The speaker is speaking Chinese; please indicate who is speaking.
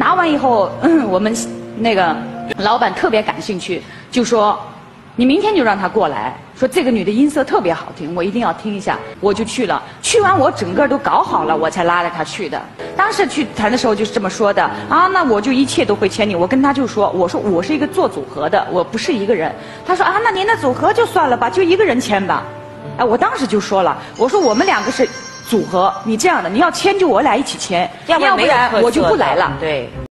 Speaker 1: 拿完以后，我们那个老板特别感兴趣，就说。你明天就让她过来，说这个女的音色特别好听，我一定要听一下。我就去了，去完我整个都搞好了，我才拉着她去的。当时去谈的时候就是这么说的啊，那我就一切都会签你。我跟她就说，我说我是一个做组合的，我不是一个人。她说啊，那您的组合就算了吧，就一个人签吧。哎，我当时就说了，我说我们两个是组合，你这样的，你要签就我俩一起签，要不然我就不来了。
Speaker 2: 对。